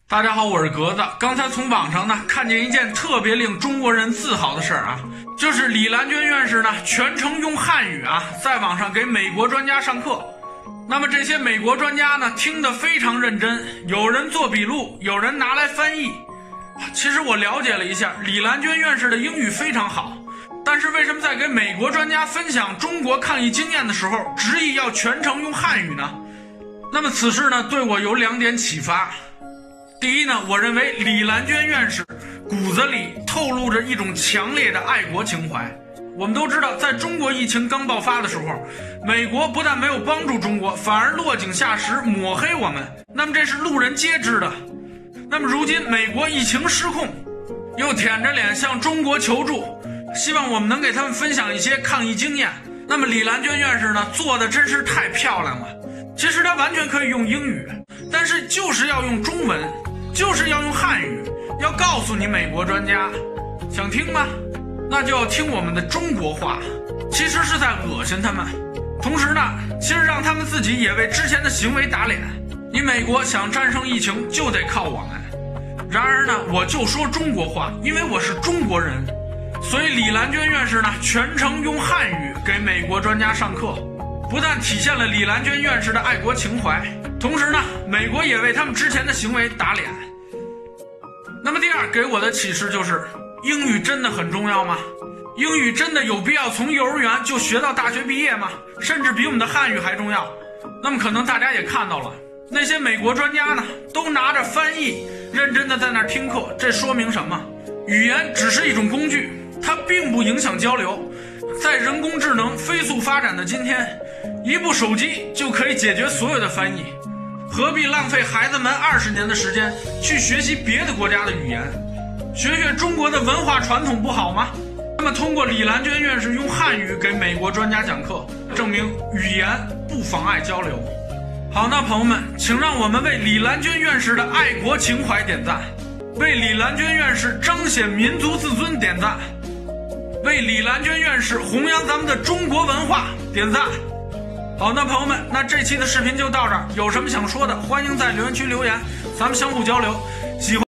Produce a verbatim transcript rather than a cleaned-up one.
大家好，我是格子。刚才从网上呢看见一件特别令中国人自豪的事儿啊，就是李兰娟院士呢全程用汉语啊，在网上给美国专家上课。那么这些美国专家呢听得非常认真，有人做笔录，有人拿来翻译。其实我了解了一下，李兰娟院士的英语非常好，但是为什么在给美国专家分享中国抗疫经验的时候，执意要全程用汉语呢？那么此事呢对我有两点启发。第一呢，我认为李兰娟院士骨子里透露着一种强烈的爱国情怀。我们都知道，在中国疫情刚爆发的时候，美国不但没有帮助中国，反而落井下石，抹黑我们，那么这是路人皆知的。那么如今美国疫情失控，又舔着脸向中国求助，希望我们能给他们分享一些抗疫经验。那么李兰娟院士呢做的真是太漂亮了。其实他完全可以用英语，但是就是要用中文，就是要用汉语，要告诉你美国专家，想听吗？那就要听我们的中国话，其实是在恶心他们。同时呢，其实让他们自己也为之前的行为打脸。你美国想战胜疫情就得靠我们。然而呢，我就说中国话，因为我是中国人，所以李兰娟院士呢全程用汉语给美国专家上课，不但体现了李兰娟院士的爱国情怀，同时呢，美国也为他们之前的行为打脸。那么第二给我的启示就是，英语真的很重要吗？英语真的有必要从幼儿园就学到大学毕业吗？甚至比我们的汉语还重要？那么可能大家也看到了，那些美国专家呢，都拿着翻译认真的在那儿听课，这说明什么？语言只是一种工具，它并不影响交流。在人工智能飞速发展的今天，一部手机就可以解决所有的翻译，何必浪费孩子们二十年的时间去学习别的国家的语言？学学中国的文化传统不好吗？那么通过李兰娟院士用汉语给美国专家讲课，证明语言不妨碍交流。好，那朋友们，请让我们为李兰娟院士的爱国情怀点赞，为李兰娟院士彰显民族自尊点赞，为李兰娟院士弘扬咱们的中国文化点赞。好，那朋友们，那这期的视频就到这儿，有什么想说的，欢迎在留言区留言，咱们相互交流。喜欢